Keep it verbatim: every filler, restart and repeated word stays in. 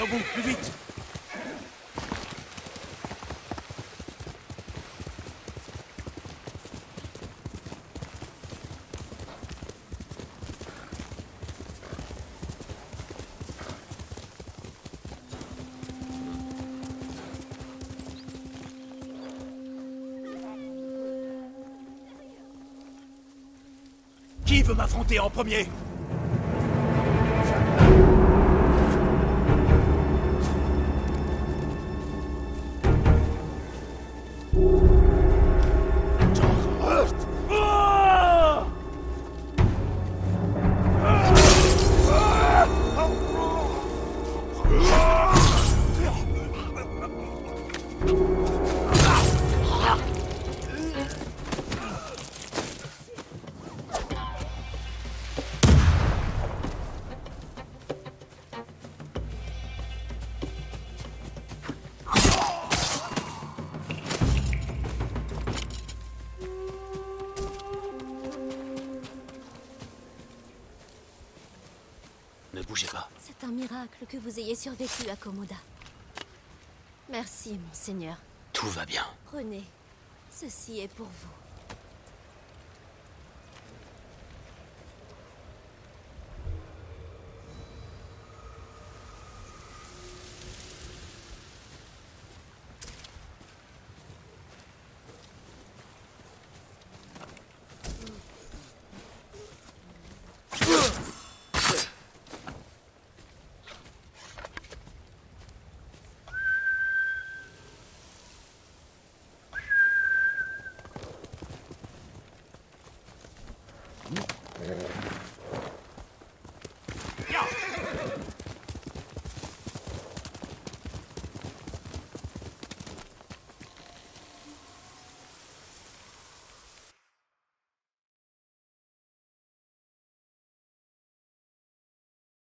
Au bout, plus vite. Qui veut m'affronter en premier? Ne bougez pas. C'est un miracle que vous ayez survécu à Komoda. Merci, mon seigneur. Tout va bien. Prenez. Ceci est pour vous.